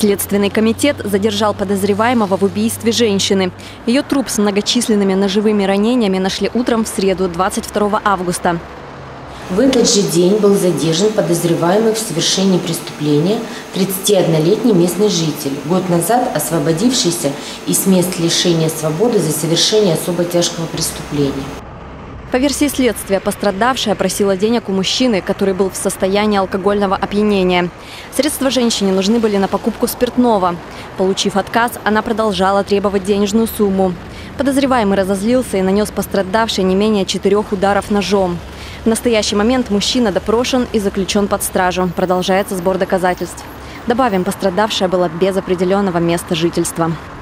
Следственный комитет задержал подозреваемого в убийстве женщины. Ее труп с многочисленными ножевыми ранениями нашли утром в среду, 22 августа. В этот же день был задержан подозреваемый в совершении преступления 31-летний местный житель, год назад освободившийся из мест лишения свободы за совершение особо тяжкого преступления. По версии следствия, пострадавшая просила денег у мужчины, который был в состоянии алкогольного опьянения. Средства женщине нужны были на покупку спиртного. Получив отказ, она продолжала требовать денежную сумму. Подозреваемый разозлился и нанес пострадавшей не менее 4 ударов ножом. В настоящий момент мужчина допрошен и заключен под стражу. Продолжается сбор доказательств. Добавим, пострадавшая была без определенного места жительства.